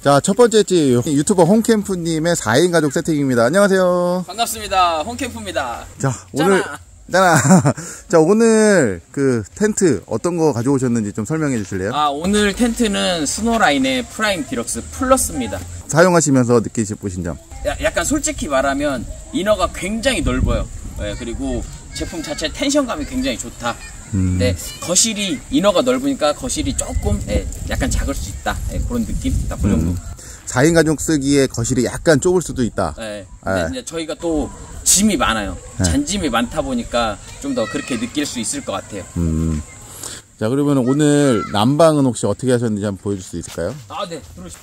자, 첫 번째 집 유튜버 홍캠프님의 4인 가족 세팅입니다. 안녕하세요. 반갑습니다. 홍캠프입니다. 자, 오늘 자, 오늘 그 텐트 어떤 거 가져오셨는지 좀 설명해 주실래요? 오늘 텐트는 스노라인의 프라임 디럭스 플러스입니다. 사용하시면서 느끼신 점. 약간 솔직히 말하면 이너가 굉장히 넓어요. 네, 그리고 제품 자체 텐션감이 굉장히 좋다. 근데 거실이 이너가 넓으니까 거실이 조금 약간 작을 수 있다. 그런 느낌? 딱 그 정도. 4인 가족 쓰기에 거실이 약간 좁을 수도 있다. 네. 근데 이제 저희가 또 짐이 많아요. 잔짐이 많다 보니까 좀 더 그렇게 느낄 수 있을 것 같아요. 자, 그러면 오늘 난방은 혹시 어떻게 하셨는지 한번 보여줄 수 있을까요? 네. 들어오십시오.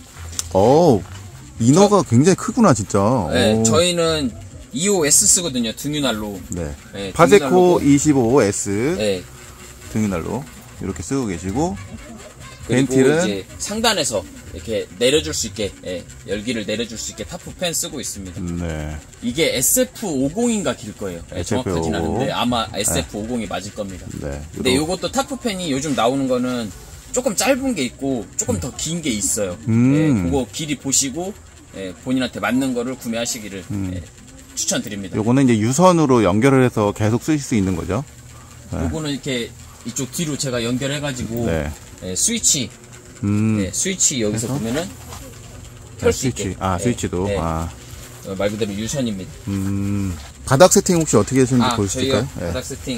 이너가 굉장히 크구나, 진짜. 네, 저희는 EOS 쓰거든요. 등유난로. 네. 네, 파세코 25S 네. 등유난로 이렇게 쓰고 계시고, 그리고 벤틸은 이제 상단에서 이렇게 내려줄 수 있게 열기를 내려줄 수 있게 타프팬 쓰고 있습니다. 네. 이게 SF50인가 길 거예요. 정확하진 않은데 아마 SF50이 맞을 겁니다. 네. 근데 요것도 타프팬이 요즘 나오는 거는 조금 짧은 게 있고 조금 더 긴 게 있어요. 그거 길이 보시고 본인한테 맞는 거를 구매하시기를 추천드립니다. 요거는 이제 유선으로 연결을 해서 계속 쓰실 수 있는 거죠? 요거는 이렇게 이쪽 뒤로 제가 연결해가지고 스위치 스위치 여기서 해서? 보면은 켤 수 있게. 스위치도. 말 그대로 유선입니다. 바닥 세팅 혹시 어떻게 하시는지 보여주실까요? 저희가 바닥 세팅.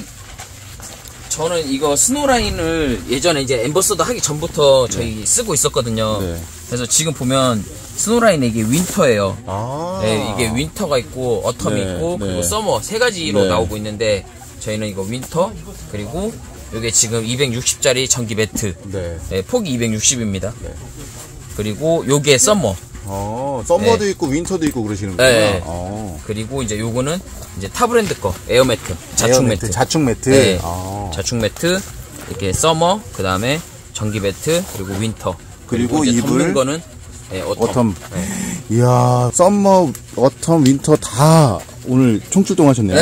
저는 이거 스노라인을 예전에 이제 엠버서더 하기 전부터 저희 쓰고 있었거든요. 그래서 지금 보면 스노라인에 이게 윈터예요. 이게 윈터가 있고 어텀이 있고 그리고 서머 세 가지로 나오고 있는데 저희는 이거 윈터 그리고 이게 지금 260짜리 전기 매트. 폭이 260입니다. 그리고 요게 서머. 썸머도 있고 윈터도 있고 그러시는구나. 그리고 이제 요거는 이제 타 브랜드 거 에어 매트, 자축 매트. 자축 매트. 자축 매트, 이렇게 서머, 그 다음에 전기 매트, 그리고 윈터. 그리고 이제 이불, 덮는 거는 어텀. 이야, 썸머, 어텀, 윈터 다 오늘 총출동하셨네요.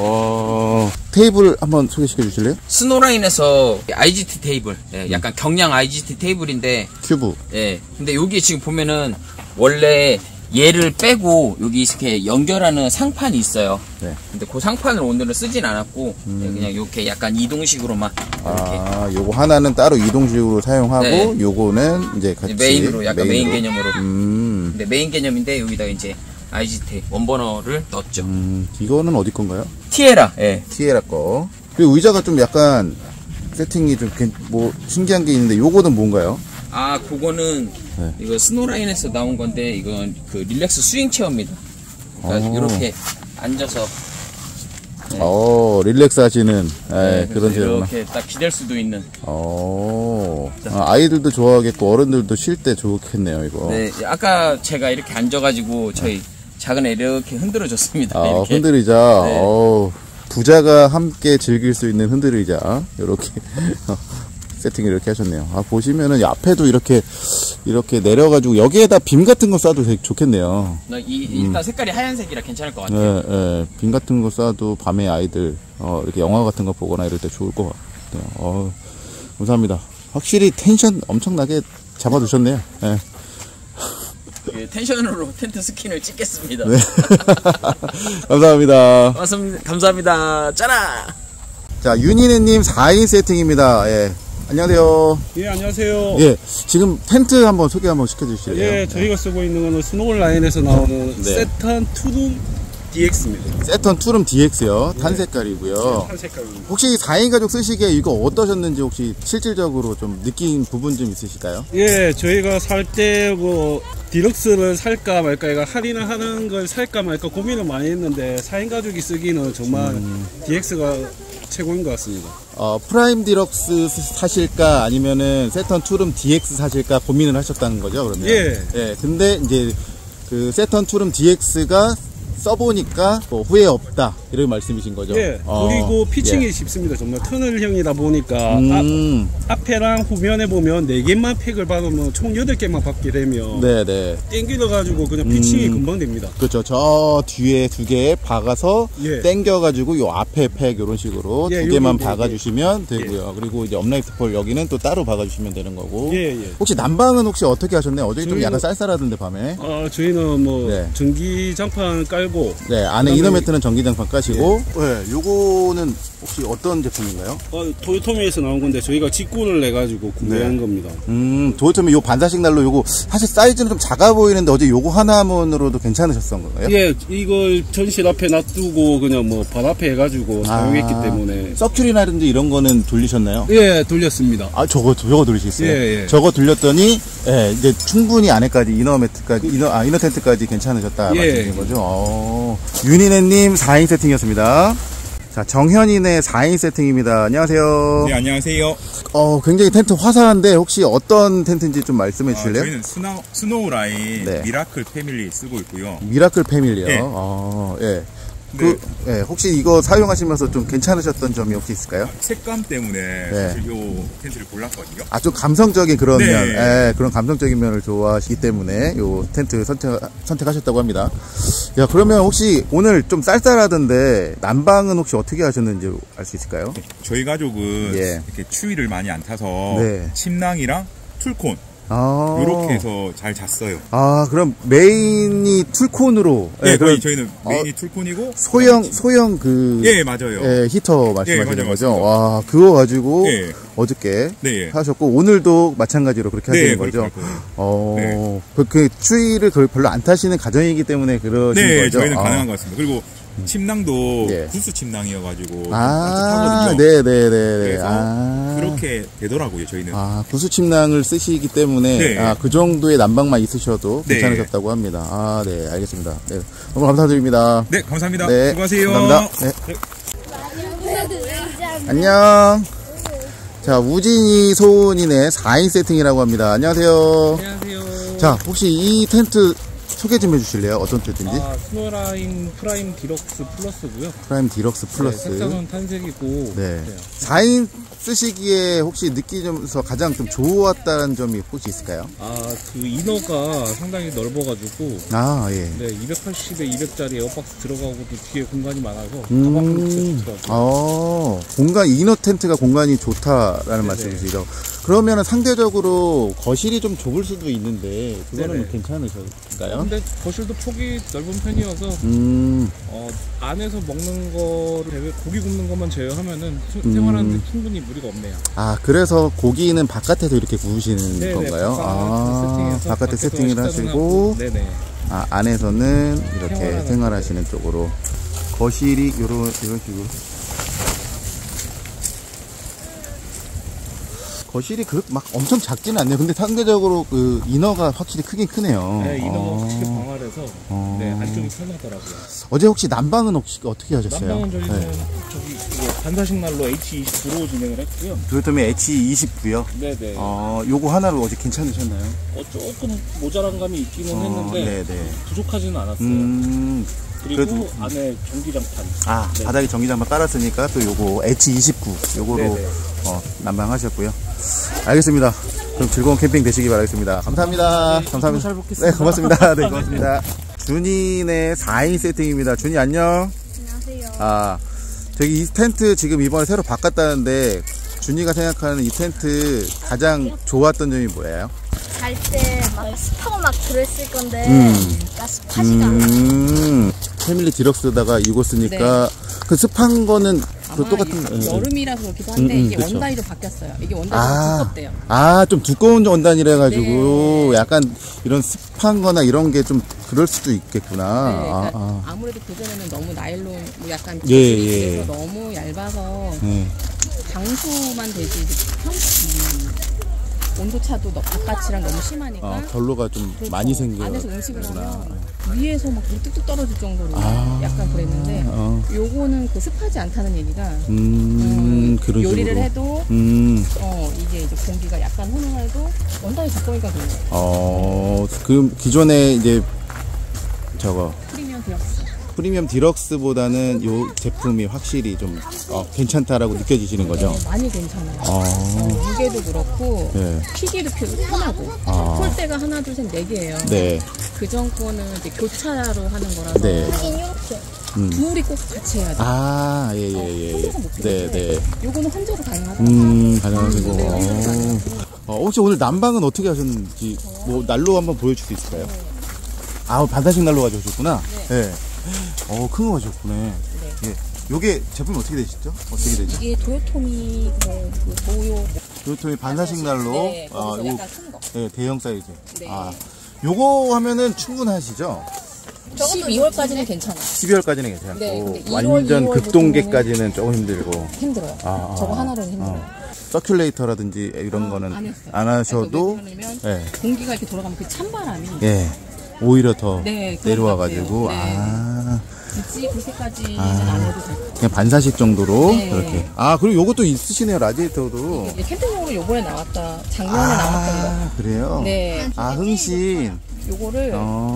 테이블 한번 소개시켜 주실래요? 스노라인에서 IGT 테이블, 약간 경량 IGT 테이블인데 큐브. 근데 여기 지금 보면은 원래 얘를 빼고 여기 이렇게 연결하는 상판이 있어요. 근데 그 상판을 오늘은 쓰진 않았고 그냥 이렇게 약간 이동식으로만 이렇게. 요거 하나는 따로 이동식으로 사용하고 요거는 이제 같이 메인으로 약간 메인 개념으로. 근데 메인 개념인데 여기다 이제 IGT 원버너를 넣었죠. 이거는 어디 건가요? 티에라. 티에라 거. 그리고 의자가 좀 약간 세팅이 좀 뭐 신기한 게 있는데 요거는 뭔가요? 그거는 이거 스노라인에서 나온 건데 이건 그 릴렉스 스윙 체어입니다. 그러니까 이렇게 앉아서 릴렉스 하시는 그런 체어구나. 이렇게 딱 기댈 수도 있는. 아이들도 좋아하겠고 어른들도 쉴 때 좋겠네요, 이거. 아까 제가 이렇게 앉아가지고 저희 작은 애 이렇게 흔들어 줬습니다. 이렇게. 흔들의자. 부자가 함께 즐길 수 있는 흔들의자. 이렇게 세팅을 이렇게 하셨네요. 보시면은 앞에도 이렇게 내려가지고 여기에다 빔 같은 거 쏴도 되게 좋겠네요. 일단 색깔이 하얀색이라 괜찮을 것 같아요. 빔 같은 거 쏴도 밤에 아이들 이렇게 영화 같은 거 보거나 이럴 때 좋을 것 같아요. 감사합니다. 확실히 텐션 엄청나게 잡아두셨네요. 텐션으로 텐트 스킨을 찍겠습니다. 감사합니다. 감사합니다. 짜라! 자, 윤희네님 4인 세팅입니다. 안녕하세요. 안녕하세요. 지금 텐트 한번 소개 한번 시켜주실래요? 저희가 쓰고 있는 거는 스노라인에서 나오는 세턴 투룸 DX입니다. 세턴 투룸 DX요. 탄 색깔이고요. 탄 색깔입니다. 혹시 4인 가족 쓰시기에 이거 어떠셨는지 혹시 실질적으로 좀 느낀 부분 좀 있으실까요? 저희가 살 때 뭐 디럭스를 살까 말까, 할인을 하는 걸 살까 말까 고민을 많이 했는데 4인 가족이 쓰기는 정말 DX가 최고인 것 같습니다. 프라임 디럭스 사실까 아니면은 세턴 투룸 DX 사실까 고민을 하셨다는 거죠, 그러면? 예. 근데 이제 그 세턴 투룸 DX가 써보니까 뭐 후회 없다 이런 말씀이신 거죠? 예. 그리고 피칭이 예. 쉽습니다. 정말 터널형이다 보니까 앞에랑 후면에 보면 4개만 팩을 받으면 총 8개만 받게 되면 네네. 땡겨가지고 그냥 피칭이 금방 됩니다. 그렇죠. 저 뒤에 2개 박아서 예. 땡겨가지고 요 앞에 팩 이런 식으로 예, 2개만 여기, 박아주시면 되고요. 그리고 이제 업라이트 폴 여기는 또 따로 박아주시면 되는 거고. 예, 예. 혹시 난방은 혹시 어떻게 하셨나요? 어제 좀 저희는- 약간 쌀쌀하던데 밤에. 저희는 뭐 네. 전기장판 깔고 네, 안에 그다음에- 이너매트는 전기장판 까시고. 네, 요거는 혹시 어떤 제품인가요? 토요토미에서 나온 건데 저희가 직구를 내가지고 구매한 네. 겁니다. 도요토미 요 반사식 난로 요거 사실 사이즈는 좀 작아 보이는데 어제 요거 하나만으로도 괜찮으셨던 건가요? 예, 이걸 전실 앞에 놔두고 그냥 뭐 발 앞에 해가지고 사용했기 때문에 서큐리라든지 이런 거는 돌리셨나요? 예, 돌렸습니다. 아, 저거 돌리시겠어요? 예, 예. 저거 돌렸더니, 예, 이제 충분히 안에까지 이너 텐트까지 괜찮으셨다. 예. 말씀하신 거죠? 윤희네님 4인 세팅이었습니다. 자, 정현이네 4인 세팅입니다. 안녕하세요. 네, 안녕하세요. 굉장히 텐트 화사한데, 혹시 어떤 텐트인지 좀 말씀해 주실래요? 저희는 스노우 라인 네. 미라클 패밀리 쓰고 있고요. 미라클 패밀리요? 네. 예. 네. 예, 혹시 이거 사용하시면서 좀 괜찮으셨던 점이 혹시 있을까요? 색감 때문에 사실 요 텐트를 골랐거든요. 아, 좀 감성적인 그런 네. 면, 예, 그런 감성적인 면을 좋아하시기 때문에 요 텐트 선택하셨다고 합니다. 야, 그러면 혹시 오늘 좀 쌀쌀하던데 난방은 혹시 어떻게 하셨는지 알 수 있을까요? 저희 가족은 예. 이렇게 추위를 많이 안 타서 네. 침낭이랑 툴콘 아, 요렇게 해서 잘 잤어요. 아, 그럼 메인이 툴콘으로. 네, 예, 거의 그럼 저희는 메인이 툴콘이고 소형 그. 예, 맞아요. 예, 히터 말씀하시는 맞아요, 거죠? 맞습니다. 와, 그거 가지고 예. 어저께 네. 하셨고, 오늘도 마찬가지로 그렇게 네, 하시는 그렇게 거죠? 할 거예요. 그 추위를 별로 안 타시는 가정이기 때문에 그러신 네, 거죠? 저희는 가능한 것 같습니다. 그리고 침낭도 예. 구스 침낭이어가지고 아, 따뜻하거든요. 네네네. 그래서 아. 그렇게 되더라고요, 저희는. 아, 구수 침낭을 쓰시기 때문에, 네. 아, 그 정도의 난방만 있으셔도 네. 괜찮으셨다고 합니다. 아, 네, 알겠습니다. 네. 너무 감사드립니다. 네, 감사합니다. 네. 수고하세요. 감사합니다. 네. 안녕. 자, 우진이 소은이네 4인 세팅이라고 합니다. 안녕하세요. 안녕하세요. 자, 혹시 이 텐트 소개 좀 해주실래요? 어떤 텐트인지? 스노라인 프라임 디럭스 플러스고요. 프라임 디럭스 플러스. 색상은 탄색이고. 네. 4인 쓰시기에 혹시 느끼면서 가장 좀 좋았다는 점이 혹시 있을까요? 그 이너가 상당히 넓어가지고 아, 예. 네, 280에 200짜리 에어박스 들어가고도 뒤에 공간이 많아서 가방도 좋더라고요. 공간, 이너 텐트가 공간이 좋다라는 말씀이시죠. 그러면 상대적으로 거실이 좀 좁을 수도 있는데, 그거는 네네. 괜찮으실까요? 근데 거실도 폭이 넓은 편이어서 안에서 먹는 거를 고기 굽는 것만 제외하면은 생활하는데 충분히 무리가 없네요. 아, 그래서 고기는 바깥에서 이렇게 구우시는 네네, 건가요? 세팅해서 바깥에 밖에서 세팅을 식사는 하시고, 하고, 네네. 아, 안에서는 이렇게 생활하는 생활하시는 쪽으로. 거실이 이런 식으로. 거실이 막 엄청 작지는 않네요. 근데 상대적으로 그 이너가 확실히 크긴 크네요. 네, 이너가 확실히 광활해서 네, 안쪽이 편하더라고요. 어제 혹시 난방은 혹시 어떻게 하셨어요? 난방은 저희는 네. 반사식 난로 H29로 진행을 했고요. 도요토미 H29요. 네네. 요거 하나로 어제 괜찮으셨나요? 조금 모자란 감이 있기는 했는데 네네. 부족하지는 않았어요. 그리고 그래도- 안에 전기장판. 네. 바닥에 전기장판 깔았으니까 또 요거 H29 요거로 네네. 난방하셨고요. 알겠습니다. 그럼 즐거운 캠핑 되시기 바라겠습니다. 감사합니다. 감사합니다. 잘 먹겠습니다. 네, 고맙습니다. 네, 고맙습니다. 준이네 4인 세팅입니다. 준이 안녕. 안녕하세요. 저기 이 텐트 지금 이번에 새로 바꿨다는데 준이가 생각하는 이 텐트 가장 좋았던 점이 뭐예요? 잘 때 막 습하고 막 들어있을 건데 나 습하지가 않아. 패밀리 디럭스다가 이거 쓰니까 그 습한 거는 그 아마 똑같은 여름이라서 그렇기도 한데 이게 그쵸. 원단위로 바뀌었어요. 이게 원단이 두껍대요. 좀 두꺼운 원단이라 가지고 네. 약간 이런 습한 거나 이런 게 좀 그럴 수도 있겠구나. 네, 그러니까 아무래도 그전에는 너무 나일론 뭐 약간 예, 재질이 예. 너무 얇아서 네. 장수만 되지 온도 차도 바깥이랑 너무 심하니까 결로가 좀 그래서 많이 생겨. 안에서 음식을 하면 위에서 막 뚝뚝 떨어질 정도로 아. 약간 그랬는데 요거는 그 습하지 않다는 얘기가 그런 요리를 식으로. 해도 이게 이제 공기가 약간 훈훈해도 원단이 두꺼우니까 그래요. 그 기존에 이제 저거 프리미엄 디럭스. 프리미엄 디럭스보다는 요 제품이 확실히 좀 괜찮다라고 느껴지시는 거죠? 네, 많이 괜찮아요. 아. 무게도 그렇고 네. 피기도 편하고 폴대가 하나 둘 셋 네 개예요. 네. 그전 거는 이제 교차로 하는 거라서 네. 이렇게. 둘이 꼭 같이 해야 돼. 아, 예. 혼자서 못 네, 되는데 네. 요거는 혼자도 가능하다. 가능하시고. 혹시 오늘 난방은 어떻게 하셨는지, 뭐, 난로 한번 보여줄 수 있을까요? 아, 반사식 난로 가져오셨구나? 네. 큰 거 가져오셨구나. 네. 예. 요게 제품이 어떻게 되시죠? 어떻게 되죠? 이게 도요토미 모요 요토미 반사식 난로. 네, 아, 거기서 요, 약간 큰 거. 네, 대형 사이즈. 네. 아, 요거 하면은 충분하시죠? 12월까지는 괜찮아. 12월까지는 괜찮고. 네, 근데 1월, 완전 2월 급동계까지는 조금 힘들고. 힘들어요. 저거 하나로는 힘들어요. 서큘레이터라든지 이런 거는 안 했어요. 안 하셔도. 왜 그러냐면 네. 공기가 이렇게 돌아가면 그 찬바람이 예. 오히려 더 네, 그런 내려와가지고, 것 같아요. 아, 굳이 그렇게까지는 안 해도 될 것 같아요. 그냥 반사식 정도로, 네. 그렇게. 아, 그리고 요것도 있으시네요, 라디에이터도. 이게 캠핑용으로 요번에 나왔다. 작년에 나왔던 거. 그래요? 네. 아, 흥신. 요거를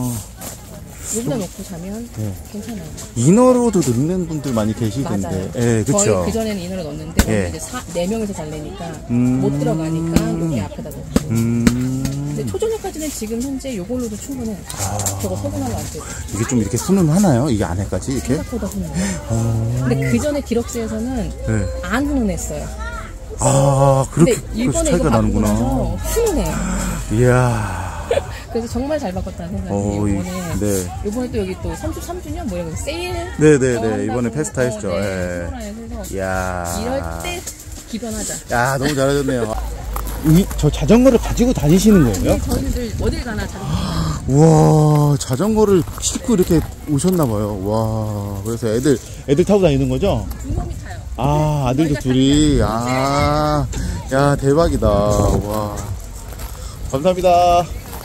여기다 놓고 자면 네. 괜찮아요. 이너로도 넣는 분들 많이 계시던데. 맞아요. 예, 그쵸. 저희 그전에는 이너를 넣었는데 예. 이제 4명이서 잘래니까 못 들어가니까 여기 앞에다 놓고. 근데 초저녁까지는 지금 현재 요걸로도 충분해요. 저거 서분하면 안 돼요. 이게 좀 이렇게 훈훈하나요? 이게 안에까지 이렇게? 생각보다 훈훈해요. 근데 그전에 디럭스에서는 네. 안 훈훈했어요. 아, 근데 그렇게 이번에 차이가 이거 바꾸고 나는구나. 나서 훈훈해요. 이야. 그래서 정말 잘 바꿨다는 생각이 이번에 네. 요번에 또 여기 또 33주년 뭐 이런 거 세일 네네네. 이번에 페스타 했죠. 네. 예. 해서 이야. 이럴 때 기변하자. 야, 너무 잘하셨네요. 저 자전거를 가지고 다니시는 거예요? 네, 저희는 늘 어딜 가나 자전거. 우와, 자전거를 싣고 이렇게 오셨나봐요. 와, 그래서 애들 타고 다니는 거죠? 두 놈이 타요. 아, 아들도 둘이. 아, 야, 대박이다. 와. 감사합니다.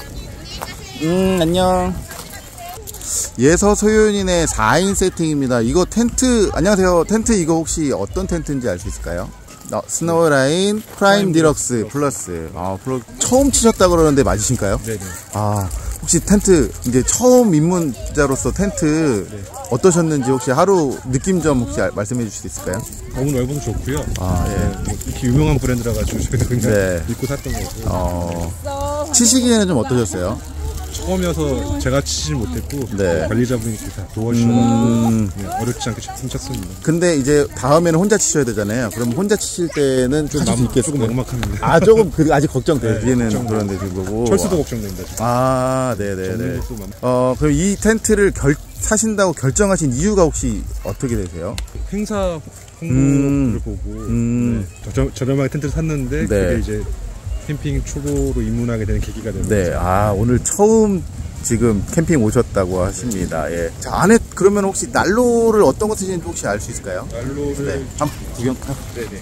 안녕. 예서 소윤인의 4인 세팅입니다. 이거 텐트, 안녕하세요. 텐트 이거 혹시 어떤 텐트인지 알 수 있을까요? 스노우라인 프라임 디럭스 플러스. 처음 치셨다 그러는데 맞으신가요? 네네. 아, 혹시 텐트, 이제 처음 입문자로서 텐트 어떠셨는지 혹시 하루 느낌 좀 혹시 말씀해 주실 수 있을까요? 너무 넓어서 좋고요. 아, 예. 뭐 이렇게 유명한 브랜드라 가지고 저희도 그냥 네. 믿고 샀던 거고. 치시기에는 좀 어떠셨어요? 처음이어서 제가 치질 못했고 네. 관리자분이 다 도와주셔가지고 네, 어렵지 않게 쳤습니다. 근데 이제 다음에는 혼자 치셔야 되잖아요. 그럼 혼자 치실 때는 좀 조금 있겠어요? 막막합니다. 아, 조금 아직 걱정돼요. 네, 뒤에는 걱정돼요. 그런데 지금 보고. 철수도 걱정됩니다. 지금. 아, 네네네. 접는 것도 막- 그럼 이 텐트를 사신다고 결정하신 이유가 혹시 어떻게 되세요? 행사 홍보를 보고 음. 네, 저렴하게 텐트를 샀는데 네. 그게 이제 캠핑 초보로 입문하게 되는 계기가 되는 네, 거죠. 오늘 처음 지금 캠핑 오셨다고 하십니다. 예. 자, 안에 그러면 혹시 난로를 어떤 거 쓰시는지 혹시 알 수 있을까요? 난로를 네. 한번 구경. 네네.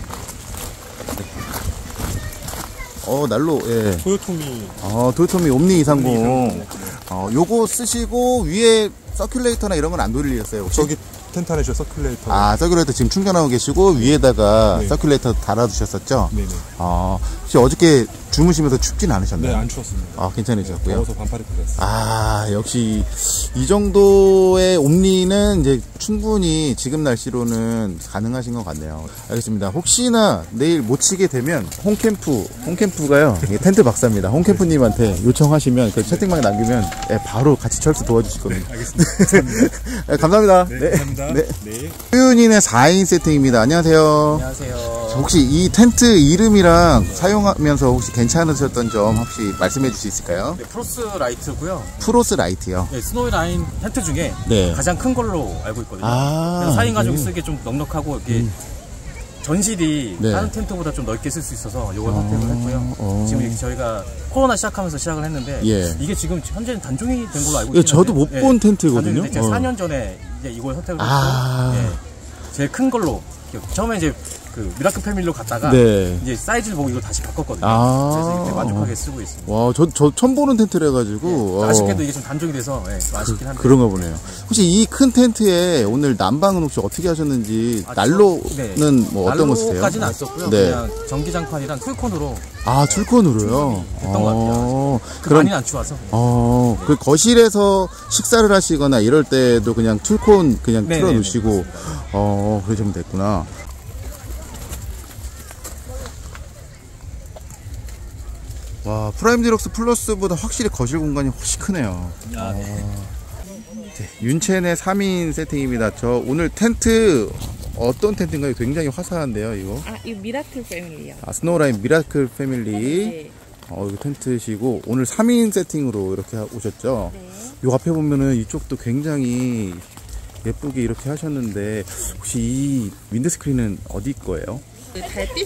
난로, 예. 토요토미 도요토미 옴니 230. 요거 쓰시고 위에 서큘레이터나 이런 건 안 돌리셨어요, 혹시? 저기 텐트 안에 저 서큘레이터. 서큘레이터 지금 충전하고 계시고 위에다가 네. 서큘레이터 달아두셨었죠? 네네. 혹시 어저께 주무시면서 춥진 않으셨나요? 네, 안 추웠습니다. 괜찮으셨고요. 더워서 반팔 입고 잤어요. 역시 이 정도의 옴니는 이제 충분히 지금 날씨로는 가능하신 것 같네요. 알겠습니다. 혹시나 내일 못 치게 되면 홈캠프가요. 이게 텐트 박사입니다. 홈캠프님한테 요청하시면 그 채팅방에 남기면 바로 같이 철수 도와주실 겁니다. 알겠습니다. 감사합니다. 네, 감사합니다. 네. 네. 소윤인의 4인 세팅입니다. 안녕하세요. 안녕하세요. 혹시 이 텐트 이름이랑 사용하면서 혹시 괜찮으셨던 점 혹시 말씀해 줄 수 있을까요? 네, 프로스 라이트고요. 프로스 라이트요. 네, 스노우라인 텐트 중에 네. 가장 큰 걸로 알고 있거든요. 아, 그래서 4인 가족이 네. 쓰기 좀 넉넉하고 이렇게 전실이 네. 다른 텐트보다 좀 넓게 쓸 수 있어서 이걸 선택을 했고요. 지금 이렇게 저희가 코로나 시작하면서 시작을 했는데 예. 이게 지금 현재는 단종이 된 걸로 알고 예, 있는데 저도 못 본 텐트거든요. 제가 4년 전에 이제 이걸 선택을 했고 아. 예, 제일 큰 걸로 처음에 이제 그 미라클 패밀리로 갔다가 네. 이제 사이즈를 보고 이걸 다시 바꿨거든요. 아. 그래서 이렇게 만족하게 쓰고 있습니다. 와, 저 처음 보는 텐트래 가지고. 아쉽게도 이게 좀 단종이 돼서 아쉽긴 한데. 그런가 보네요. 혹시 이 큰 텐트에 오늘 난방은 혹시 어떻게 하셨는지 난로는 뭐 어떤 거 쓰세요? 난로까지는 안 썼고요. 네. 그냥 전기장판이랑 툴콘으로. 아, 출콘으로요? 됐던 것 같아요. 그럼 많이 안 추워서. 그 거실에서 식사를 하시거나 이럴 때도 그냥 툴콘 그냥 네네네. 틀어놓으시고 그러시면 됐구나. 와, 프라임 디럭스 플러스보다 확실히 거실 공간이 훨씬 크네요. 네, 윤첸의 3인 세팅입니다. 저 오늘 텐트 어떤 텐트인가요? 굉장히 화사한데요, 이거. 아, 이 미라클 패밀리요. 아, 스노우라인 미라클 패밀리. 네. 이거 텐트시고 오늘 3인 세팅으로 이렇게 오셨죠? 네. 요 앞에 보면은 이쪽도 굉장히 예쁘게 이렇게 하셨는데 혹시 이 윈드스크린은 어디 거예요? 그 달빛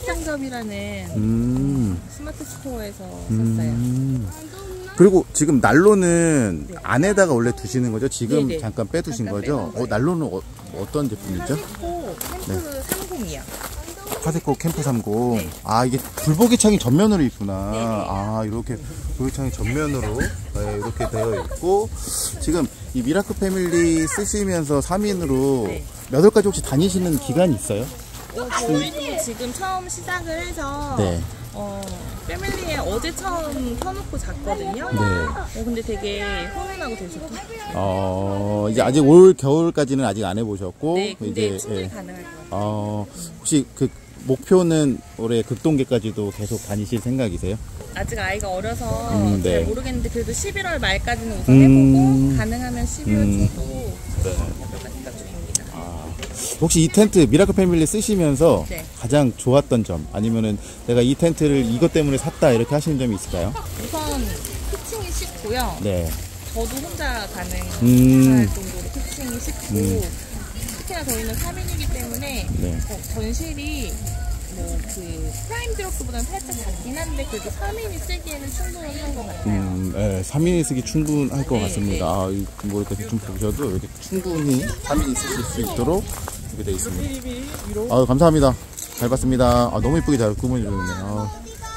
상점이라는 스마트 스토어에서 샀어요. 그리고 지금 난로는 안에다가 원래 두시는 거죠? 지금 네네. 잠깐 빼두신 잠깐 거죠? 빼놓은 거예요. 난로는 어떤 제품이죠? 하세코 캠프 30이요. 화세코 캠프 30. 네. 아, 이게 불보기 창이 전면으로 있구나. 네네. 아, 이렇게 불보기 창이 전면으로 이렇게 되어 있고, 지금 이 미라클 패밀리 쓰시면서 3인으로 네. 몇 월까지 혹시 다니시는 기간이 있어요? 저희도 지금 처음 시작을 해서 네. 패밀리에 어제 처음 켜놓고 잤거든요. 근데 되게 훈훈하고 되게 좋더라고요. 이제 아직 올 겨울까지는 아직 안 해보셨고, 네, 근데 이제, 충분히 가능할 것 같아요. 혹시 그 목표는 올해 극동계까지도 계속 다니실 생각이세요? 아직 아이가 어려서 네. 잘 모르겠는데 그래도 11월 말까지는 우선 해보고 가능하면 12월 초도 해볼까 생각 중입니다. 혹시 이 텐트 미라클 패밀리 쓰시면서 네. 가장 좋았던 점 아니면은 내가 이 텐트를 이것 때문에 샀다 이렇게 하시는 점이 있을까요? 우선 피칭이 쉽고요. 네. 저도 혼자 가능할 정도로 피칭이 쉽고 특히나 저희는 3인이기 때문에 네. 전실이 뭐 그 프라임 디럭스보다는 살짝 작긴 한데 그래도 3인이 쓰기에는 충분한 것 같아요. 네, 3인이 쓰기 충분할 것 네, 같습니다. 아, 뭐 이렇게 대충 보셔도 이렇게 충분히 3인이 쓰실 수 있도록 이렇게 되어 있습니다. 감사합니다. 잘 봤습니다. 너무 이쁘게 잘 꾸며주셨네요.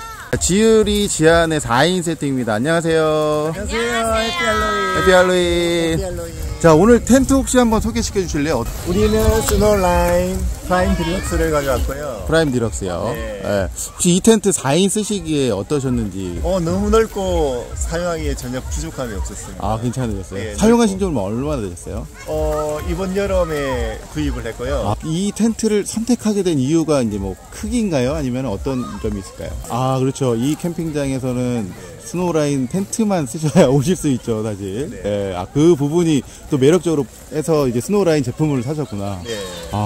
지율이 지안의 4인 세팅입니다. 안녕하세요. 안녕하세요. 해피 할로윈. 해피 할로윈. 할로윈. 자, 오늘 텐트 혹시 한번 소개시켜 주실래요? 우리는 스노라인 프라임 디럭스를 가져왔고요. 프라임 디럭스요. 네. 네. 혹시 이 텐트 4인 쓰시기에 어떠셨는지? 너무 넓고 사용하기에 전혀 부족함이 없었습니다. 아, 괜찮으셨어요? 네, 사용하신 지 얼마나 되셨어요? 이번 여름에 구입을 했고요. 이 텐트를 선택하게 된 이유가 이제 뭐 크기인가요? 아니면 어떤 점이 있을까요? 아, 그렇죠. 이 캠핑장에서는 스노우라인 텐트만 쓰셔야 오실 수 있죠, 사실. 네. 예, 그 부분이 또 매력적으로 해서 이제 스노우라인 제품을 사셨구나. 네.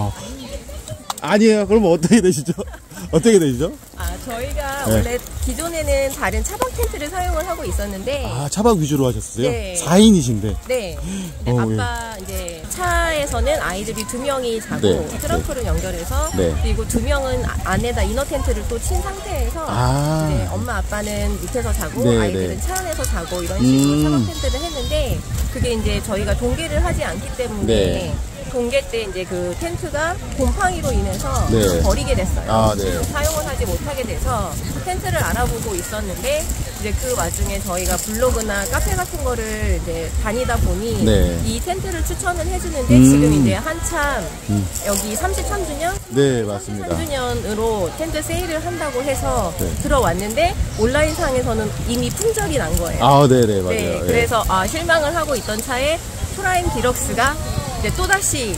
아니에요. 그럼 어떻게 되시죠? 어떻게 되시죠? 저희가 네. 원래 기존에는 다른 차박 텐트를 사용을 하고 있었는데 차박 위주로 하셨어요? 네. 4인이신데. 네. 아까 이제 차에서는 아이들이 2명이 자고 네. 트렁크를 연결해서 네. 그리고 2명은 안에다 이너 텐트를 또 친 상태에서 이제 엄마 아빠는 밑에서 자고 네, 아이들은 네. 차 안에서 자고 이런 식으로 차박 텐트를 했는데 그게 이제 저희가 동계를 하지 않기 때문에 네. 동계 때 이제 그 텐트가 곰팡이로 인해서 네. 버리게 됐어요. 네. 사용을 하지 못하게 돼서 텐트를 알아보고 있었는데 이제 그 와중에 저희가 블로그나 카페 같은 거를 이제 다니다 보니 네. 이 텐트를 추천을 해주는데 지금 이제 한참 여기 33주년? 네, 맞습니다. 33주년으로 텐트 세일을 한다고 해서 네. 들어왔는데 온라인 상에서는 이미 품절이 난 거예요. 네네, 맞아요. 네, 그래서 실망을 하고 있던 차에 프라임 디럭스가 이제 또다시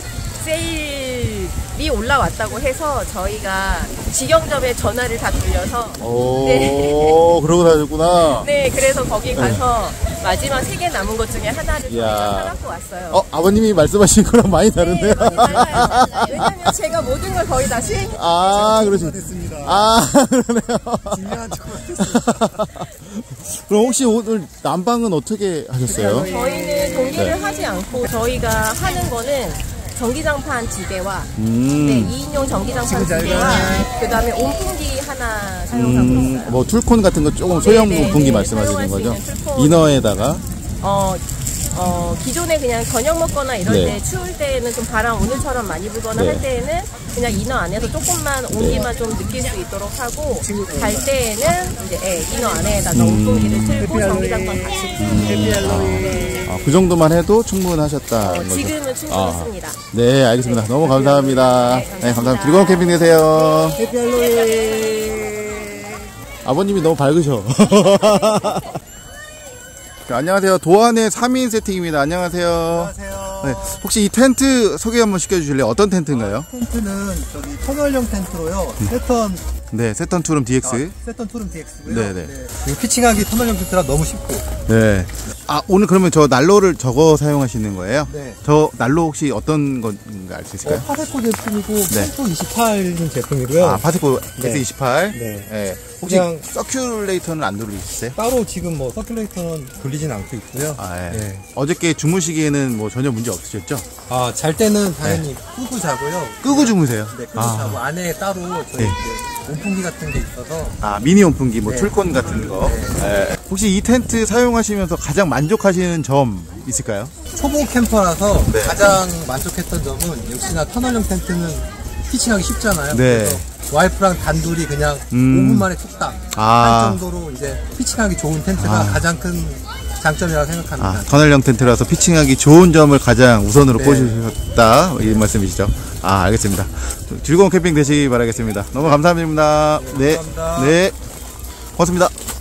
세일이 올라왔다고 해서 저희가 직영점에 전화를 다 돌려서 그러고 다녔구나. 네, 그래서 거기 가서 마지막 3개 남은 것 중에 하나를 저희가 사갖고 왔어요. 아버님이 말씀하신 거랑 많이 다른데요? 네, 많이 달라요. 왜냐면 제가 모든 걸 거의 다 수행했어요. 그러시. 됐습니다. 그러네요. 중요한 정보가 됐습니다. 그럼 혹시 오늘 난방은 어떻게 하셨어요? 저희는 동기를 하지 않고 저희가 하는 거는 전기장판 2대와 2인용 전기장판 2대와 그 다음에 온풍기 하나 사용하고 있어요. 뭐 툴콘 같은 거 조금 소형 네, 온풍기 네, 말씀하시는 사용할 수 거죠? 있는 툴콘. 이너에다가 기존에 그냥 저녁 먹거나 이럴 네. 때 추울 때에는 좀 바람 오늘처럼 많이 불거나 네. 할 때에는 그냥 이너 안에서 조금만 온기만 좀 느낄 수 있도록 하고 잘 때에는 이제 이너 안에다가 온풍기를 틀고 전기장판 같이 네. 그 정도만 해도 충분하셨다. 지금은 충분했습니다. 네, 알겠습니다. 너무 감사합니다. 네, 감사합니다. 즐거운 캠핑 되세요. 해피 할로윈. 아버님이 너무 밝으셔. 안녕하세요. 도안의 3인 세팅입니다. 안녕하세요. 안녕하세요. 네, 혹시 이 텐트 소개 한번 시켜주실래요? 어떤 텐트인가요? 텐트는 저기 터널형 텐트로요. 세턴 네, 세턴 투룸 DX. 세턴 투룸 DX고요. 네네. 그리고 피칭하기 터널형 텐트라 너무 쉽고. 네. 아, 오늘 그러면 저 난로를 저거 사용하시는 거예요? 네. 저 난로 혹시 어떤 건가 알 수 있을까요? 파세코 제품이고 네. 펜토 28인 제품이고요. 아, 파세코 네. S28. 네. 네. 혹시 그냥 서큘레이터는 안 돌리셨어요? 따로 지금 뭐 서큘레이터는 돌리진 않고 있고요. 아, 예. 네. 어저께 주무시기에는 뭐 전혀 문제 없으셨죠? 아, 잘 때는 당연히 끄고 자고요. 끄고 주무세요? 네, 끄고 자고 안에 따로 저희 네. 이제 온풍기 같은 게 있어서. 아, 미니 온풍기, 뭐 네. 출권 같은 거. 예. 혹시 이 텐트 사용하시면서 가장 만족하시는 점 있을까요? 초보 캠퍼라서 네. 가장 만족했던 점은 역시나 터널형 텐트는 피칭하기 쉽잖아요. 네. 그래서 와이프랑 단둘이 그냥 5분 만에 툭딱 아. 할 정도로 이제 피칭하기 좋은 텐트가 가장 큰 장점이라고 생각합니다. 아, 터널형 텐트라서 피칭하기 좋은 점을 가장 우선으로 네. 꼽으셨다. 이 말씀이시죠? 아, 알겠습니다. 즐거운 캠핑 되시기 바라겠습니다. 너무 감사합니다. 네. 감사합니다. 네. 고맙습니다.